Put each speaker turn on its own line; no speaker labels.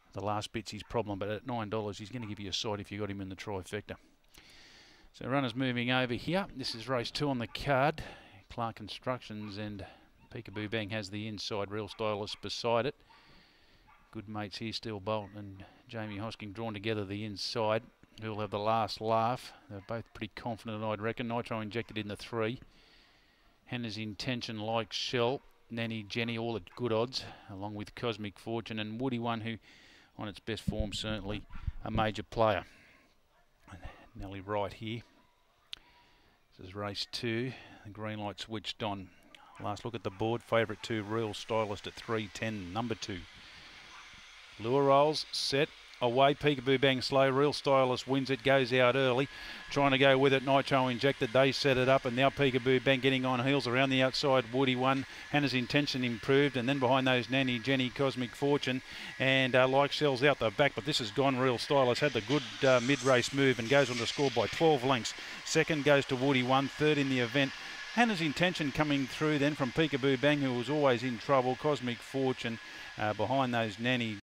The last bit's his problem, but at $9, he's going to give you a side if you got him in the trifecta. So runners moving over here. This is race 2 on the card. Clark Constructions and Peekaboo Bang has the inside. Real Stylist beside it. Good mates here, Steel Bolt and Jamie Hosking drawn together the inside. Who'll have the last laugh. They're both pretty confident, I'd reckon. Nitro Injected in the 3. Hannah's Intention, Like Shell. Nanny Jenny, all at good odds, along with Cosmic Fortune and Woody One, who on its best form certainly a major player. Nelly right here. This is race 2. The green light switched on. Last look at the board. Favourite 2, Real Stylist at 3.10. Number 2. Lure rolls, set, away. Peekaboo Bang slow. Real Stylist wins it, goes out early. Trying to go with it. Nitro Injected. They set it up, and now Peekaboo Bang getting on heels around the outside. Woody One. Hannah's Intention improved, and then behind those Nanny Jenny, Cosmic Fortune, and Like Shell's out the back. But this has gone. Real Stylist had the good mid-race move and goes on to score by 12 lengths. Second goes to Woody One. Third in the event. Hannah's Intention coming through then from Peekaboo Bang, who was always in trouble. Cosmic Fortune behind those Nanny